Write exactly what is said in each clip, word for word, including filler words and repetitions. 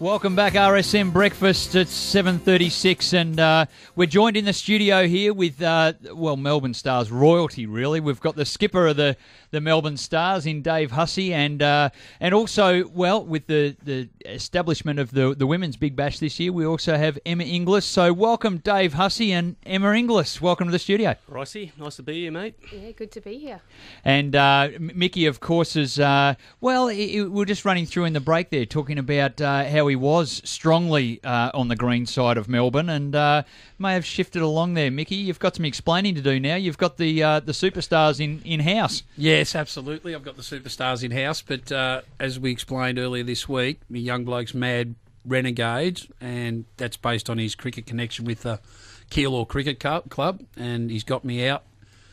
Welcome back, R S N Breakfast. It's seven thirty-six, and uh, we're joined in the studio here with, uh, well, Melbourne Stars royalty, really. We've got the skipper of the, the Melbourne Stars in Dave Hussey, and uh, and also, well, with the, the establishment of the, the Women's Big Bash this year, we also have Emma Inglis. So welcome, Dave Hussey and Emma Inglis. Welcome to the studio. Ricey, nice to be here, mate. Yeah, good to be here. And uh, Mickey, of course, is, uh, well, it, it, we're just running through in the break there, talking about uh, how he was strongly uh, on the green side of Melbourne, and uh, may have shifted along there. Mickey, you've got some explaining to do now. You've got the uh, the superstars in, in house. Yes, absolutely. I've got the superstars in house, but uh, as we explained earlier this week, the young bloke's mad renegades, and that's based on his cricket connection with the Keilor Cricket Club, and he's got me out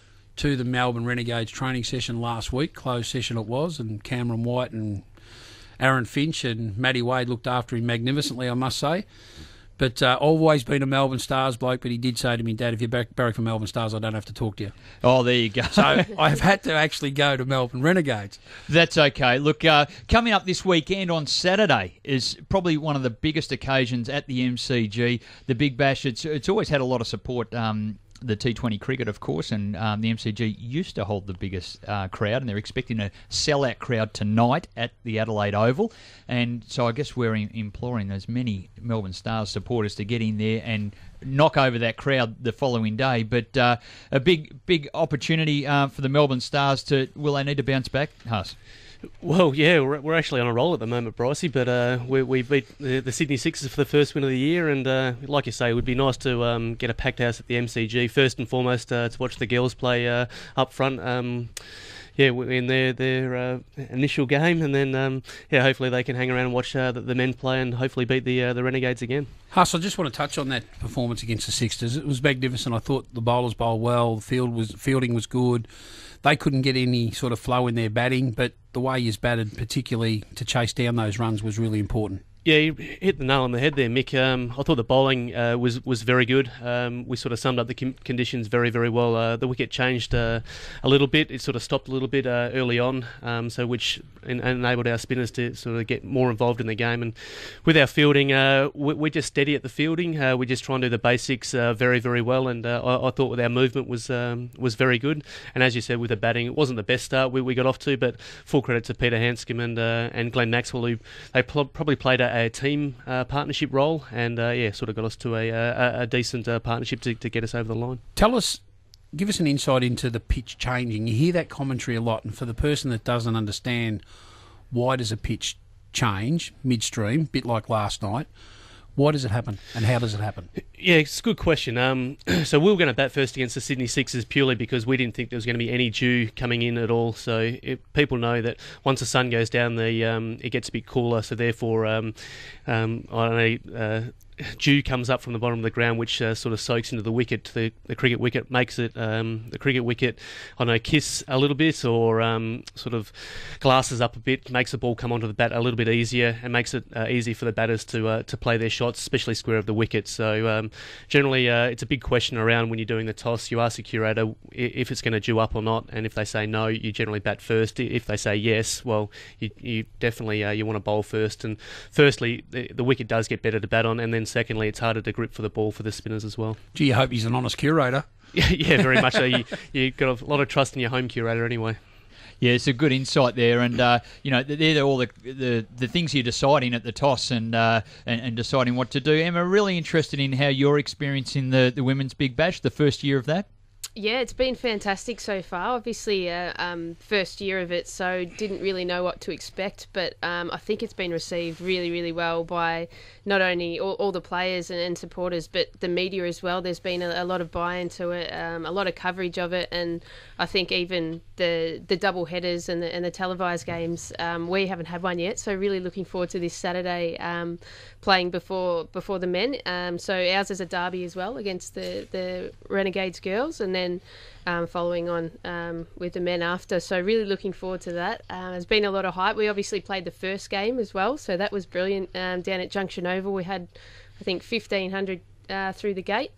to the Melbourne Renegades training session last week. Closed session it was, and Cameron White and Aaron Finch and Matty Wade looked after him magnificently, I must say. But uh, always been a Melbourne Stars bloke, but he did say to me, Dad, if you're back, barrack for Melbourne Stars, I don't have to talk to you. Oh, there you go. So I've had to actually go to Melbourne Renegades. That's okay. Look, uh, coming up this weekend on Saturday is probably one of the biggest occasions at the M C G, the Big Bash. It's, it's always had a lot of support, um, the T twenty cricket, of course, and um, the M C G used to hold the biggest uh, crowd, and they're expecting a sellout crowd tonight at the Adelaide Oval. And so I guess we're in, imploring as many Melbourne Stars supporters to get in there and knock over that crowd the following day. But uh, a big, big opportunity uh, for the Melbourne Stars to, will they need to bounce back, Huss? Well, yeah, we're, we're actually on a roll at the moment, Brycey, but uh, we, we beat the, the Sydney Sixers for the first win of the year, and uh, like you say, it would be nice to um, get a packed house at the M C G, first and foremost uh, to watch the girls play uh, up front. Um, yeah, in their their uh, initial game, and then um, yeah, hopefully they can hang around and watch uh, the, the men play, and hopefully beat the uh, the Renegades again. Huss, I just want to touch on that performance against the Sixers. It was magnificent. I thought the bowlers bowled well. The field was fielding was good. They couldn't get any sort of flow in their batting, but the way he's batted, particularly to chase down those runs, was really important. Yeah, you hit the nail on the head there, Mick. Um, I thought the bowling uh, was was very good. Um, we sort of summed up the com- conditions very, very well. Uh, the wicket changed uh, a little bit. It sort of stopped a little bit uh, early on, um, so which en- enabled our spinners to sort of get more involved in the game. And with our fielding, uh, we- we're just steady at the fielding. Uh, we just try and do the basics uh, very, very well. And uh, I-, I thought with our movement was um, was very good. And as you said, with the batting, it wasn't the best start we, we got off to, but full credit to Peter Hanscom and uh, and Glenn Maxwell, who they pl- probably played a, a team uh, partnership role, and uh, yeah, sort of got us to a, a, a decent uh, partnership to, to get us over the line. Tell us, give us an insight into the pitch changing. You hear that commentary a lot, and for the person that doesn't understand, why does a pitch change midstream, bit like last night? Why does it happen, and how does it happen? Yeah, it's a good question. Um, so we were going to bat first against the Sydney Sixers purely because we didn't think there was going to be any dew coming in at all. So it, people know that once the sun goes down, the um, it gets a bit cooler. So therefore, um, um, I don't know. Uh, dew comes up from the bottom of the ground, which uh, sort of soaks into the wicket, the, the cricket wicket, makes it um, the cricket wicket, I don't know, kiss a little bit, or um, sort of glasses up a bit, makes the ball come onto the bat a little bit easier, and makes it uh, easy for the batters to uh, to play their shots, especially square of the wicket. So um, generally, uh, it's a big question around when you're doing the toss. You ask the curator if it's going to dew up or not, and if they say no, you generally bat first. If they say yes, well, you, you definitely uh, you want to bowl first. And firstly, the, the wicket does get better to bat on, and then secondly, it's harder to grip for the ball for the spinners as well. Gee, you hope he's an honest curator. Yeah, very much so. You, you've got a lot of trust in your home curator anyway. Yeah, it's a good insight there, and uh, you know they're all the, the the things you're deciding at the toss and, uh, and and deciding what to do. Emma, really interested in how you're experiencing the the Women's Big Bash, the first year of that. Yeah, it's been fantastic so far. Obviously, uh, um, first year of it, so didn't really know what to expect. But um, I think it's been received really, really well by not only all, all the players and, and supporters, but the media as well. There's been a, a lot of buy-in to it, um, a lot of coverage of it, and I think even the the double headers and the, and the televised games, um, we haven't had one yet. So really looking forward to this Saturday um, playing before before the men. Um, so ours is a derby as well against the, the Renegades girls, and then um, following on um, with the men after. So really looking forward to that. Um, there's been a lot of hype. We obviously played the first game as well, so that was brilliant. Um, down at Junction Oval, we had, I think, fifteen hundred uh, through the gate,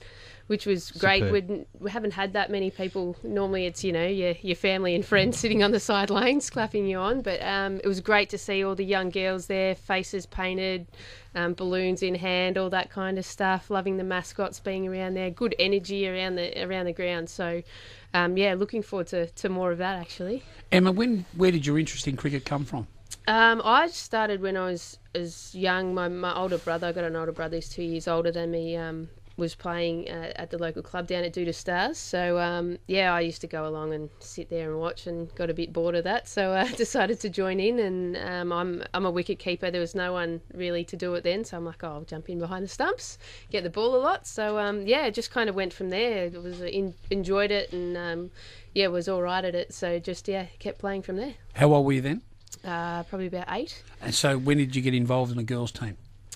which was great. Superb. We'd, we haven't had that many people. Normally it's, you know, your, your family and friends sitting on the sidelines clapping you on. But um, it was great to see all the young girls there, faces painted, um, balloons in hand, all that kind of stuff. Loving the mascots being around there. Good energy around the around the ground. So, um, yeah, looking forward to, to more of that, actually. Emma, when where did your interest in cricket come from? Um, I started when I was as young. My, my older brother, I got an older brother who's two years older than me, um, was playing uh, at the local club down at Duda Stars. So, um, yeah, I used to go along and sit there and watch and got a bit bored of that. So I decided to join in, and um, I'm I'm a wicket keeper. There was no one really to do it then. So I'm like, oh, I'll jump in behind the stumps, get the ball a lot. So, um, yeah, it just kind of went from there. It was in, enjoyed it and, um, yeah, was all right at it. So just, yeah, kept playing from there. How old were you then? Uh, probably about eight. And so when did you get involved in a girls' team?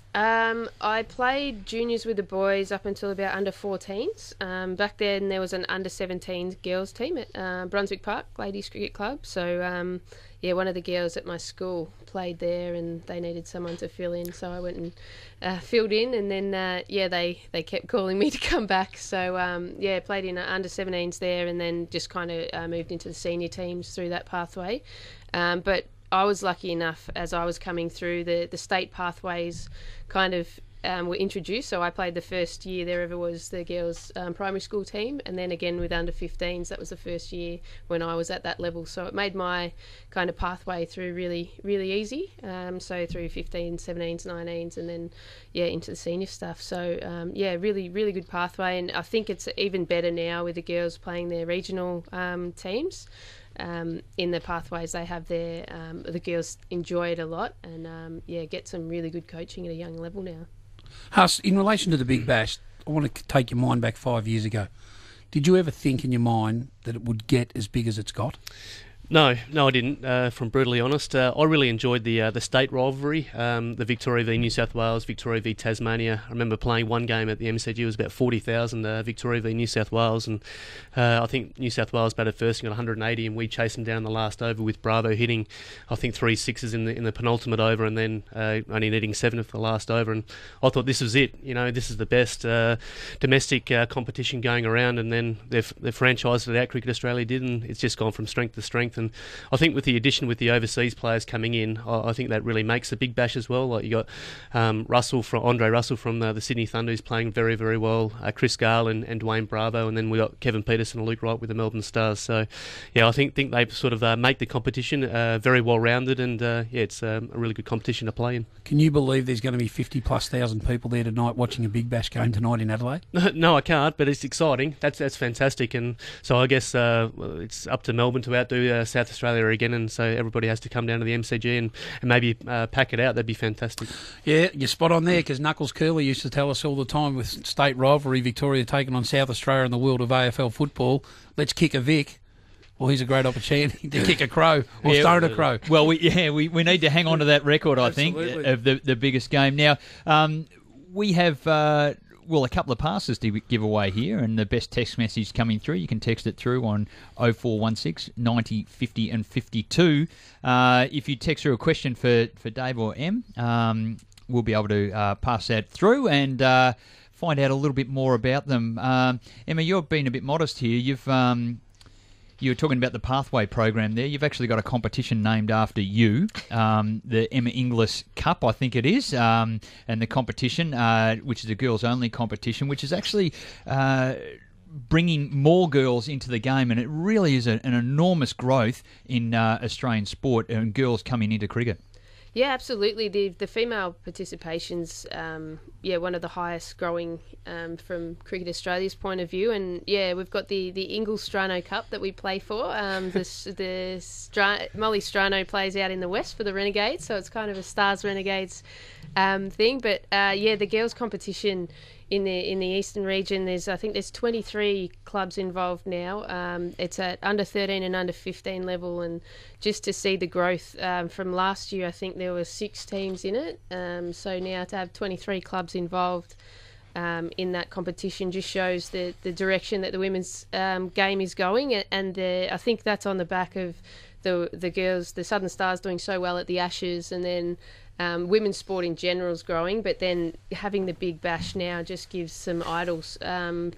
Um, I played juniors with the boys up until about under fourteens. Um, back then there was an under seventeens girls team at uh, Brunswick Park Ladies Cricket Club. So um, yeah, one of the girls at my school played there, and they needed someone to fill in. So I went and uh, filled in, and then uh, yeah, they, they kept calling me to come back. So um, yeah, played in uh, under seventeens there, and then just kind of uh, moved into the senior teams through that pathway. Um, but I was lucky enough, as I was coming through, the, the state pathways kind of um, were introduced. So I played the first year there ever was the girls' um, primary school team, and then again with under fifteens, that was the first year when I was at that level. So it made my kind of pathway through really, really easy. Um, so through fifteens, seventeens, nineteens, and then, yeah, into the senior stuff. So, um, yeah, really, really good pathway. And I think it's even better now with the girls playing their regional um, teams. Um, in the pathways they have there, um, the girls enjoy it a lot, and um, yeah, get some really good coaching at a young level now. Huss, in relation to the Big Bash, I want to take your mind back five years ago. Did you ever think in your mind that it would get as big as it's got? No, no, I didn't. Uh, from brutally honest, uh, I really enjoyed the uh, the state rivalry, um, the Victoria v New South Wales, Victoria v Tasmania. I remember playing one game at the M C G. It was about forty thousand. Uh, Victoria v New South Wales, and uh, I think New South Wales batted first and got one hundred eighty, and we chased them down in the last over with Bravo hitting, I think, three sixes in the in the penultimate over, and then uh, only needing seven for the last over. And I thought this was it. You know, this is the best uh, domestic uh, competition going around. And then they've they've franchised it out. Cricket Australia did, and it's just gone from strength to strength. And I think with the addition with the overseas players coming in, I, I think that really makes the Big Bash as well. Like you got um, Russell from Andre Russell from the, the Sydney Thunder, who's playing very very well. Uh, Chris Gale and, and Dwayne Bravo, and then we got Kevin Peterson and Luke Wright with the Melbourne Stars. So yeah, I think think they sort of uh, make the competition uh, very well rounded, and uh, yeah, it's um, a really good competition to play in. Can you believe there's going to be fifty plus thousand people there tonight watching a Big Bash game tonight in Adelaide? No, I can't, but it's exciting. That's that's fantastic, and so I guess uh, it's up to Melbourne to outdo uh, South Australia again, and so everybody has to come down to the M C G and, and maybe uh, pack it out. That'd be fantastic. Yeah, you're spot on there, because Knuckles Curley used to tell us all the time with state rivalry, Victoria taking on South Australia in the world of A F L football, let's kick a Vic. Well, here's a great opportunity to kick a crow or yeah, stone a crow. Well, we, yeah, we, we need to hang on to that record, I think, of the, the biggest game. Now, um, we have... Uh, Well, a couple of passes to give away here, and the best text message coming through, you can text it through on oh four one six, ninety, fifty and fifty-two. Uh, if you text through a question for, for Dave or Em, um, we'll be able to uh, pass that through and uh, find out a little bit more about them. Um, Emma, you've been a bit modest here. You've... Um, You were talking about the Pathway program there. You've actually got a competition named after you, um, the Emma Inglis Cup, I think it is, um, and the competition, uh, which is a girls-only competition, which is actually uh, bringing more girls into the game, and it really is a, an enormous growth in uh, Australian sport and girls coming into cricket. Yeah, absolutely. The the female participation's um, yeah one of the highest growing um, from Cricket Australia's point of view, and yeah, we've got the the Inglis Strano Cup that we play for. Um, the the Stra- Molly Strano plays out in the west for the Renegades, so it's kind of a Stars Renegades um, thing. But uh, yeah, the girls' competition in the in the eastern region, there's I think there's twenty-three clubs involved now. Um, it's at under thirteen and under fifteen level, and just to see the growth um, from last year, I think there were six teams in it. Um, so now to have twenty-three clubs involved um, in that competition just shows the the direction that the women's um, game is going, and the, I think that's on the back of the the girls, the Southern Stars doing so well at the Ashes, and then. Um, women's sport in general is growing, but then having the Big Bash now just gives some idols um,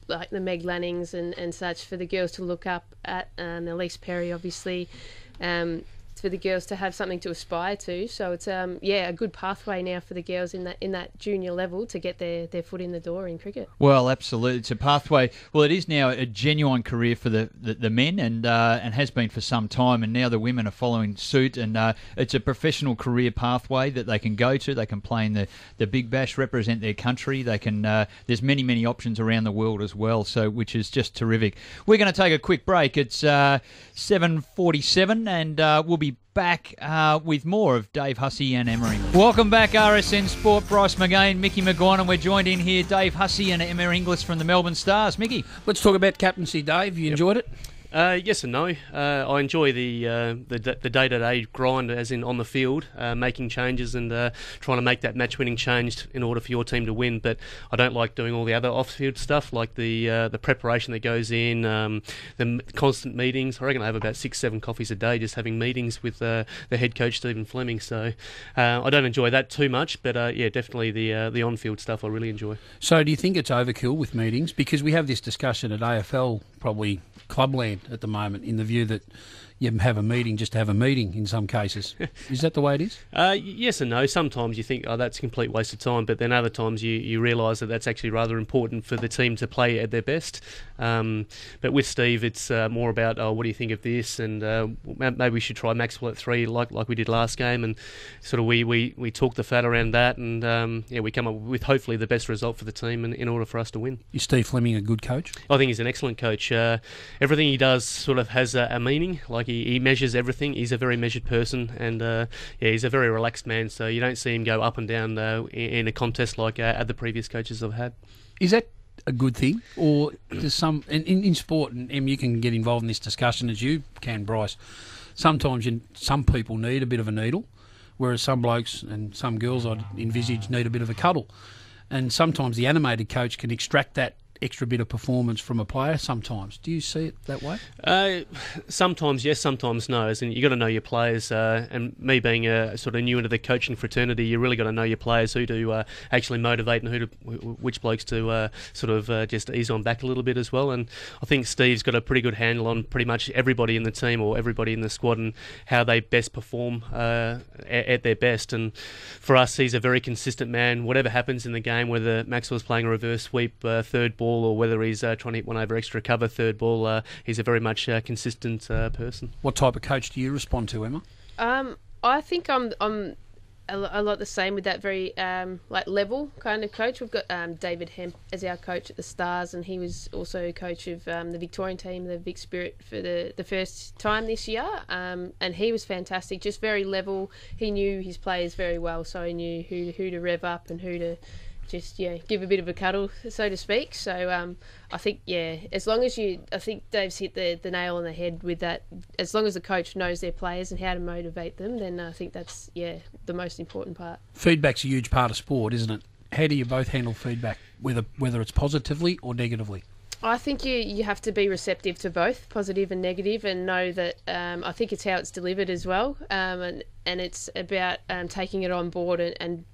like the Meg Lannings and, and such, for the girls to look up at, and Elise Perry, obviously, um, for the girls to have something to aspire to. So it's um yeah a good pathway now for the girls in that in that junior level to get their, their foot in the door in cricket. Well, absolutely, it's a pathway. Well, it is now a genuine career for the, the, the men, and uh, and has been for some time. And now the women are following suit, and uh, it's a professional career pathway that they can go to. They can play in the, the Big Bash, represent their country. They can. Uh, there's many many options around the world as well. So which is just terrific. We're going to take a quick break. It's uh, seven forty-seven, and uh, we'll be back uh, with more of Dave Hussey and Emma Inglis. Welcome back, R S N Sport. Bryce McGain, Mickey McGuire, and we're joined in here, Dave Hussey and Emma Inglis from the Melbourne Stars. Mickey? Let's talk about captaincy, Dave. You Yep. enjoyed it? Uh, yes and no. Uh, I enjoy the, uh, the the day-to-day grind, as in on the field, uh, making changes and uh, trying to make that match-winning change in order for your team to win. But I don't like doing all the other off-field stuff, like the uh, the preparation that goes in, um, the m- constant meetings. I reckon I have about six, seven coffees a day just having meetings with uh, the head coach, Stephen Fleming. So uh, I don't enjoy that too much. But uh, yeah, definitely the uh, the on-field stuff I really enjoy. So do you think it's overkill with meetings? Because we have this discussion at A F L, probably clubland at the moment, in the view that you have a meeting just to have a meeting in some cases. Is that the way it is? Uh, yes and no. Sometimes you think, oh, that's a complete waste of time, but then other times you, you realise that that's actually rather important for the team to play at their best. Um, but with Steve, it's uh, more about, oh, what do you think of this? And uh, maybe we should try Maxwell at three, like like we did last game, and sort of we, we, we talk the fat around that, and um, yeah, we come up with hopefully the best result for the team in, in order for us to win. Is Steve Fleming a good coach? I think he's an excellent coach. Uh, everything he does sort of has a, a meaning. Like he, he measures everything. He's a very measured person, and uh, yeah, he's a very relaxed man. So you don't see him go up and down uh, in, in a contest like uh, other previous coaches I've had. Is that a good thing, or does some in, in, in sport, and Em, you can get involved in this discussion as you can, Bryce. Sometimes you, some people need a bit of a needle, whereas some blokes and some girls I'd envisage need a bit of a cuddle. And sometimes the animated coach can extract that extra bit of performance from a player sometimes. Do you see it that way? Uh, sometimes yes, sometimes no. And you got to know your players. Uh, and me being a sort of new into the coaching fraternity, you really got to know your players, who to uh, actually motivate and who to, which blokes to uh, sort of uh, just ease on back a little bit as well. And I think Steve's got a pretty good handle on pretty much everybody in the team or everybody in the squad and how they best perform uh, at, at their best. And for us, he's a very consistent man. Whatever happens in the game, whether Maxwell's playing a reverse sweep, uh, third ball, or whether he's uh, trying to hit one over extra cover, third ball, uh, he's a very much uh, consistent uh, person. What type of coach do you respond to, Emma? Um, I think I'm I'm a, lo- a lot the same with that very um, like level kind of coach. We've got um, David Hemp as our coach at the Stars, and he was also coach of um, the Victorian team, the Vic Spirit, for the, the first time this year. Um, and he was fantastic, just very level. He knew his players very well, so he knew who who to rev up and who to just yeah give a bit of a cuddle, so to speak. So um, I think yeah, as long as you, I think Dave's hit the, the nail on the head with that. As long as the coach knows their players and how to motivate them, then I think that's yeah the most important part. Feedback's a huge part of sport, isn't it? How do you both handle feedback, whether whether it's positively or negatively? I think you, you have to be receptive to both, positive and negative, and know that um, I think it's how it's delivered as well, um, and and it's about um, taking it on board and, and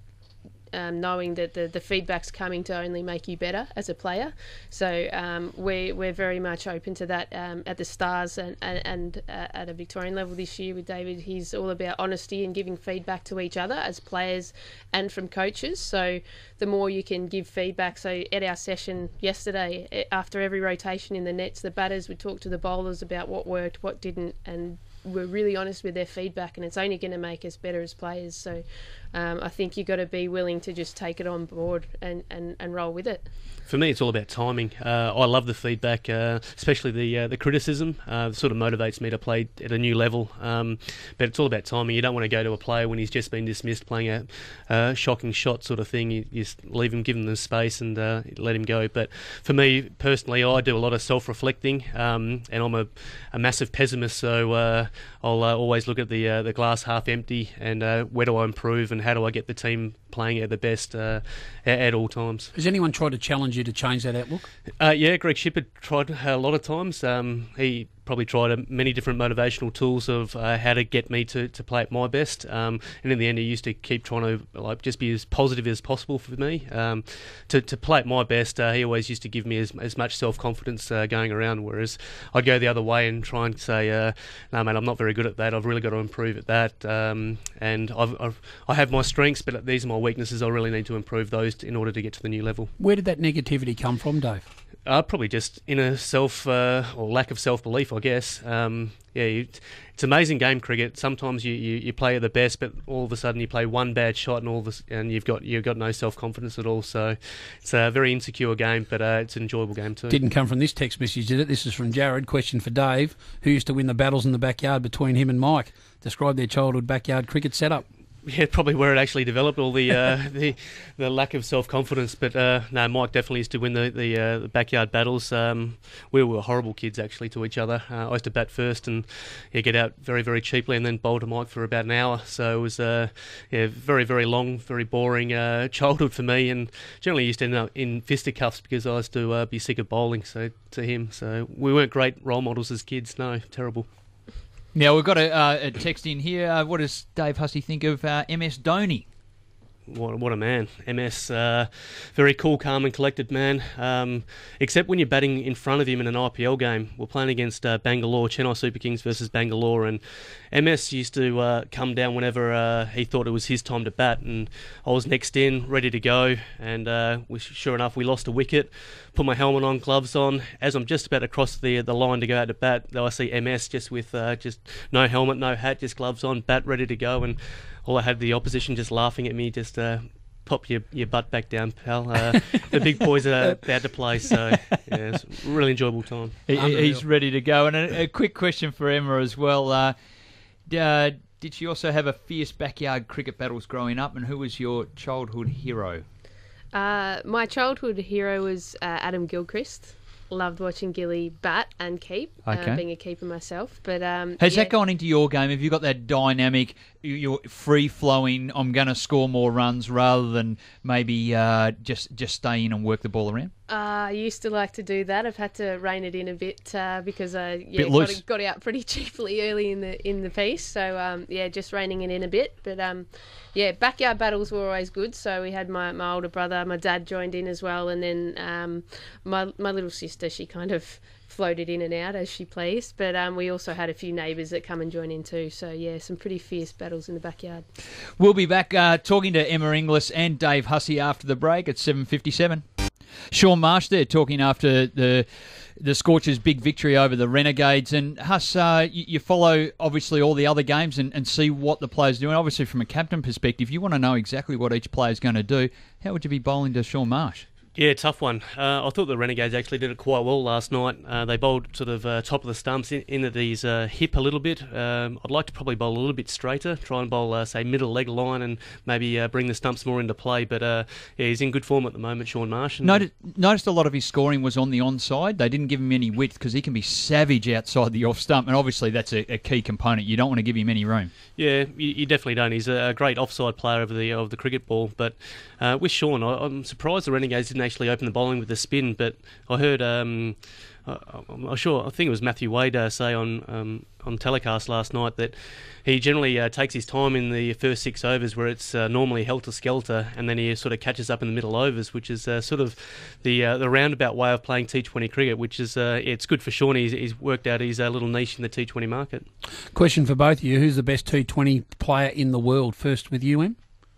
Um, knowing that the, the feedback's coming to only make you better as a player. So um, we, we're very much open to that um, at the Stars and, and, and uh, at a Victorian level this year with David. He's all about honesty and giving feedback to each other as players and from coaches. So the more you can give feedback. So at our session yesterday, after every rotation in the nets, the batters would talk to the bowlers about what worked, what didn't, and we're really honest with their feedback, and it's only going to make us better as players. So um, I think you've got to be willing to just take it on board and, and, and roll with it. For me, it's all about timing. Uh, I love the feedback, uh, especially the uh, the criticism. Uh, it sort of motivates me to play at a new level. Um, but it's all about timing. You don't want to go to a player when he's just been dismissed playing a uh, shocking shot sort of thing. You, you just leave him, give him the space, and uh, let him go. But for me personally, I do a lot of self-reflecting, um, and I'm a, a massive pessimist. So uh, I'll uh, always look at the uh, the glass half empty, and uh, where do I improve, and how do I get the team playing at the best uh, at, at all times. Has anyone tried to challenge you to change that outlook? Uh, yeah, Greg Shippard tried a lot of times. Um, he probably tried a, many different motivational tools of uh, how to get me to, to play at my best. Um, and in the end, he used to keep trying to like just be as positive as possible for me. Um, to, to play at my best, uh, he always used to give me as, as much self-confidence uh, going around, whereas I'd go the other way and try and say, uh, no, mate, I'm not very good at that. I've really got to improve at that. Um, and I've, I've, I have my strengths, but these are my weaknesses. I really need to improve those in order to get to the new level. Where did that negativity come from, Dave? Uh, probably just inner self uh, or lack of self-belief, I guess. Um, yeah, you, it's amazing game cricket. Sometimes you, you, you play at the best, but all of a sudden you play one bad shot and all this, and you've got you've got no self-confidence at all. So it's a very insecure game, but uh, it's an enjoyable game too. Didn't come from this text message, did it? This is from Jared. Question for Dave: who used to win the battles in the backyard between him and Mike? Describe their childhood backyard cricket setup. Yeah, probably where it actually developed, all the uh, the, the lack of self-confidence. But uh, no, Mike definitely used to win the, the, uh, the backyard battles. Um, we were horrible kids, actually, to each other. Uh, I used to bat first and yeah, get out very, very cheaply and then bowl to Mike for about an hour. So it was uh, yeah, very, very long, very boring uh, childhood for me, and generally used to end up in fisticuffs because I used to uh, be sick of bowling so to him. So we weren't great role models as kids, no, terrible. Now, we've got a, uh, a text in here. Uh, what does Dave Hussey think of uh, M S Dhoni? What, what a man. M S, uh, very cool, calm and collected man, um, except when you're batting in front of him in an I P L game. We're playing against uh, Bangalore, Chennai Super Kings versus Bangalore, and M S used to uh, come down whenever uh, he thought it was his time to bat, and I was next in, ready to go, and uh, we, sure enough, we lost a wicket, put my helmet on, gloves on. As I'm just about to cross the the line to go out to bat, though, I see M S just with uh, just no helmet, no hat, just gloves on, bat ready to go, and all I had the opposition just laughing at me, just uh, pop your, your butt back down, pal. Uh, the big boys are about to play, so yeah, it's a really enjoyable time. He, he's ready to go. And a, a quick question for Emma as well. Uh, uh, did she also have a fierce backyard cricket battles growing up, and who was your childhood hero? Uh, my childhood hero was uh, Adam Gilchrist. Loved watching Gilly bat and keep, okay. uh, being a keeper myself. But um, Has yeah. that gone into your game? Have you got that dynamic, you're free-flowing, I'm going to score more runs rather than maybe uh, just, just stay in and work the ball around? Uh, I used to like to do that. I've had to rein it in a bit uh, because I yeah, bit got, got out pretty cheaply early in the in the piece. So um, yeah, just reining it in a bit. But um, yeah, backyard battles were always good. So we had my, my older brother, my dad joined in as well, and then um, my my little sister. She kind of floated in and out as she pleased. But um, we also had a few neighbours that come and join in too. So yeah, some pretty fierce battles in the backyard. We'll be back uh, talking to Emma Inglis and Dave Hussey after the break at seven fifty-seven. Sean Marsh there talking after the the Scorchers' big victory over the Renegades. And Huss, uh, you, you follow obviously all the other games and, and see what the players are doing. Obviously from a captain perspective, you want to know exactly what each player is going to do. How would you be bowling to Sean Marsh? Yeah, tough one. Uh, I thought the Renegades actually did it quite well last night. Uh, they bowled sort of uh, top of the stumps in, into these uh, hip a little bit. Um, I'd like to probably bowl a little bit straighter, try and bowl, uh, say, middle leg line and maybe uh, bring the stumps more into play. But uh, yeah, he's in good form at the moment, Sean Marsh. And noticed, noticed a lot of his scoring was on the onside. They didn't give him any width because he can be savage outside the off stump, and obviously that's a, a key component. You don't want to give him any room. Yeah, you, you definitely don't. He's a, a great offside player of the of the cricket ball. But uh, with Sean, I, I'm surprised the Renegades didn't actually open the bowling with the spin, but I heard, um, I, I'm not sure, I think it was Matthew Wade uh, say on um, on telecast last night that he generally uh, takes his time in the first six overs where it's uh, normally helter-skelter, and then he sort of catches up in the middle overs, which is uh, sort of the uh, the roundabout way of playing T twenty cricket, which is uh, it's good for Sean. He's, he's worked out his uh, little niche in the T twenty market. Question for both of you: who's the best T twenty player in the world? First with you, Em.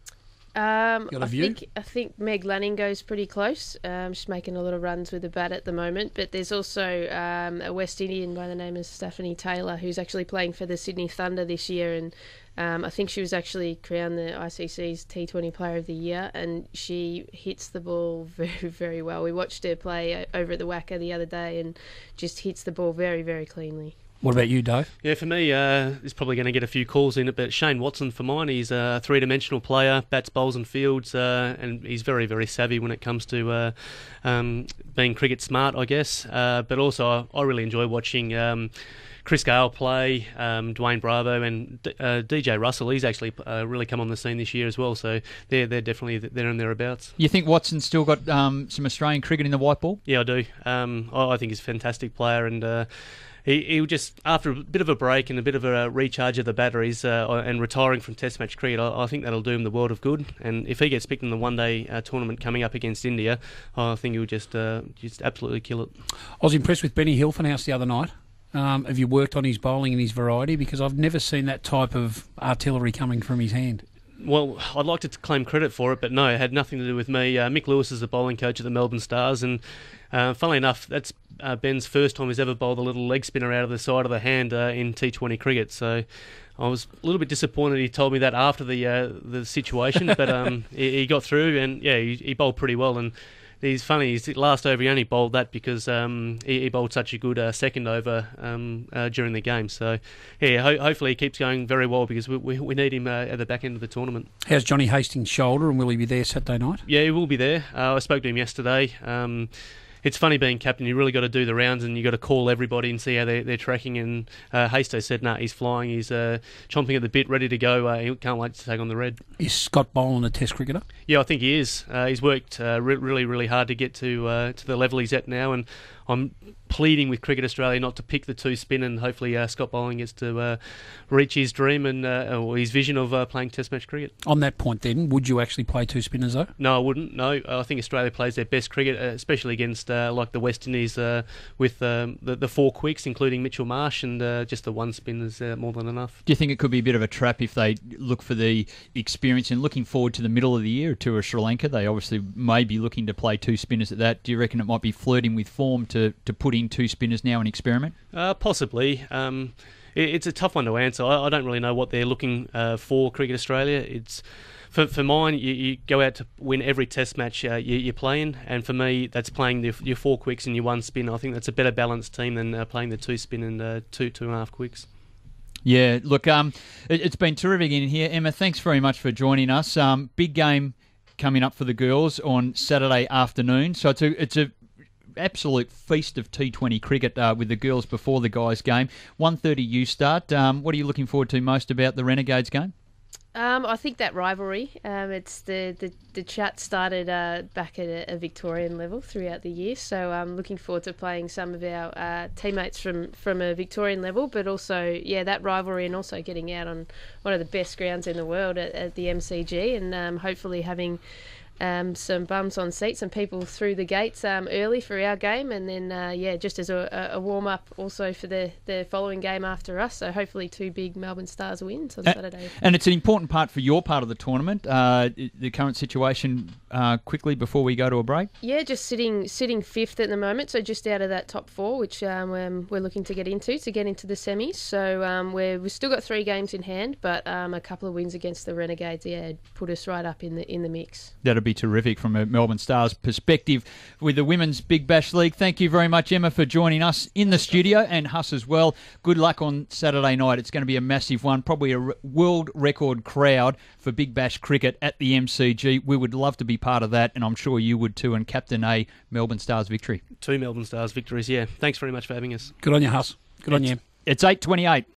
Um, Got a I view? think I think Meg Lanning goes pretty close. Um, she's making a lot of runs with the bat at the moment. But there's also um, a West Indian by the name of Stephanie Taylor who's actually playing for the Sydney Thunder this year, and um, I think she was actually crowned the I C C's T twenty Player of the Year, and she hits the ball very, very well. We watched her play over at the Wacker the other day, and just hits the ball very, very cleanly. What about you, Dave? Yeah, for me, uh, he's probably going to get a few calls in it, but Shane Watson for mine, he's a three-dimensional player, bats, bowls and fields, uh, and he's very, very savvy when it comes to uh, um, being cricket smart, I guess. Uh, but also, I, I really enjoy watching um, Chris Gale play, um, Dwayne Bravo, and uh, D J Russell. He's actually uh, really come on the scene this year as well, so they're, they're definitely there and thereabouts. You think Watson's still got um, some Australian cricket in the white ball? Yeah, I do. Um, I, I think he's a fantastic player, and... Uh, he he'll just, after a bit of a break and a bit of a recharge of the batteries uh, and retiring from Test match cricket, I, I think that'll do him the world of good. And if he gets picked in the one-day uh, tournament coming up against India, I think he'll just uh, just absolutely kill it. I was impressed with Benny Hilfenhaus the other night. Um, have you worked on his bowling and his variety? Because I've never seen that type of artillery coming from his hand. Well, I'd like to claim credit for it, but no, it had nothing to do with me. Uh, Mick Lewis is the bowling coach at the Melbourne Stars, and uh, funnily enough, that's uh, Ben's first time he's ever bowled a little leg spinner out of the side of the hand uh, in T twenty cricket. So I was a little bit disappointed he told me that after the uh, the situation, but um, he, he got through, and yeah, he, he bowled pretty well. And he's funny, his last over he only bowled that because um, he, he bowled such a good uh, second over um, uh, during the game. So yeah, ho- hopefully he keeps going very well because we we, we need him uh, at the back end of the tournament. How's Johnny Hastings' shoulder, and will he be there Saturday night? Yeah, he will be there. Uh, I spoke to him yesterday. Um, It's funny being captain. You really got to do the rounds and you got to call everybody and see how they're, they're tracking. And uh, Hasto said, "No, nah, he's flying. He's uh, chomping at the bit, ready to go. Uh, he can't wait to take on the red." Is Scott Boland a Test cricketer? Yeah, I think he is. Uh, he's worked uh, re- really, really hard to get to uh, to the level he's at now, and I'm pleading with Cricket Australia not to pick the two spin, and hopefully uh, Scott Boland gets to uh, reach his dream and uh, or his vision of uh, playing Test match cricket. On that point, then, would you actually play two spinners though? No, I wouldn't. No, I think Australia plays their best cricket, uh, especially against uh, like the West Indies uh, with um, the, the four quicks, including Mitchell Marsh, and uh, just the one spin is uh, more than enough. Do you think it could be a bit of a trap if they look for the experience and looking forward to the middle of the year to Sri Lanka? They obviously may be looking to play two spinners at that. Do you reckon it might be flirting with form to, to put in two spinners now and experiment? Uh, possibly. Um, it, it's a tough one to answer. I, I don't really know what they're looking uh, for, Cricket Australia. It's For, for mine, you, you go out to win every Test match uh, you, you're playing, and for me, that's playing the, your four quicks and your one spin. I think that's a better balanced team than uh, playing the two spin and uh, two two and a half quicks. Yeah, look, um, it, it's been terrific in here. Emma, thanks very much for joining us. Um, big game coming up for the girls on Saturday afternoon, so it's a it's a absolute feast of T twenty cricket uh, with the girls before the guys game. one thirty you start. Um, what are you looking forward to most about the Renegades game? Um, I think that rivalry. Um, it's the, the, the chat started uh, back at a, a Victorian level throughout the year, so I'm looking forward to playing some of our uh, teammates from, from a Victorian level, but also, yeah, that rivalry, and also getting out on one of the best grounds in the world at, at the M C G, and um, hopefully having Um, some bums on seats and people through the gates um, early for our game, and then uh, yeah, just as a, a warm up also for the, the following game after us. So hopefully two big Melbourne Stars wins on and, Saturday. And it's an important part for your part of the tournament. Uh, the current situation uh, quickly before we go to a break. Yeah, just sitting sitting fifth at the moment, so just out of that top four, which um, we're, we're looking to get into to get into the semis. So um, we're, we've still got three games in hand, but um, a couple of wins against the Renegades, yeah, put us right up in the in the mix. That'll be terrific from a Melbourne Stars perspective with the Women's Big Bash League. Thank you very much, Emma, for joining us in the studio, and Huss as well. Good luck on Saturday night. It's going to be a massive one, probably a world record crowd for Big Bash cricket at the M C G. We would love to be part of that, and I'm sure you would too, and captain a Melbourne Stars victory. Two Melbourne Stars victories, yeah. Thanks very much for having us. Good on you, Huss. Good on you. It's eight twenty-eight.